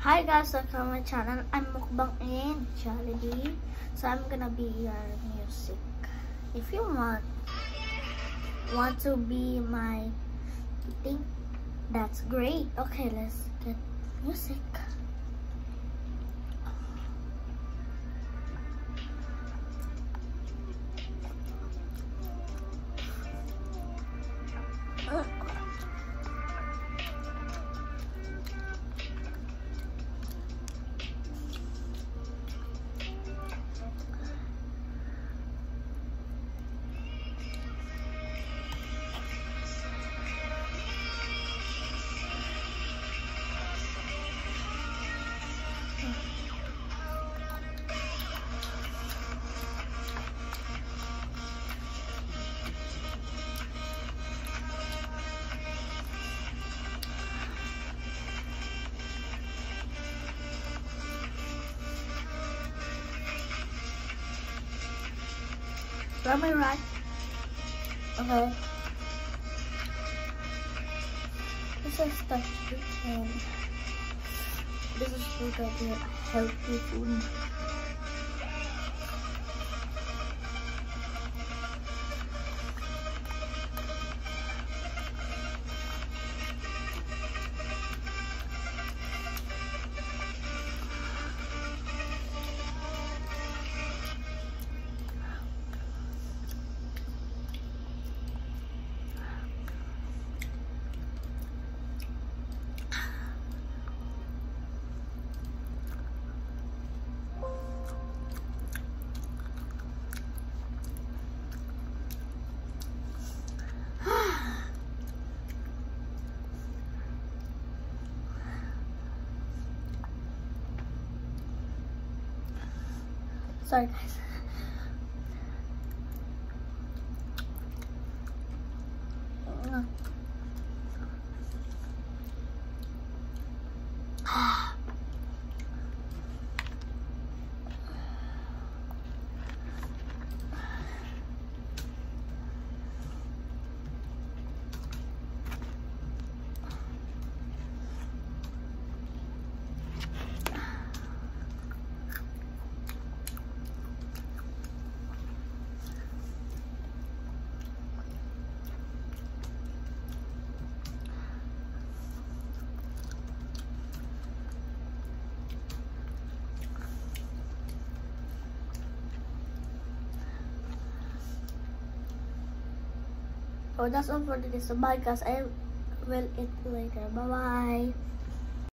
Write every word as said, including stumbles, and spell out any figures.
Hi guys, welcome to my channel. I'm Mukbang and Jollibee. So I'm gonna be your music. If you want want to be my thing, that's great. Okay, let's get music. Am I right? Okay. This is the chicken. This is food that is healthy food. Sorry guys. So that's all for today. So bye guys. I will eat later. Bye bye.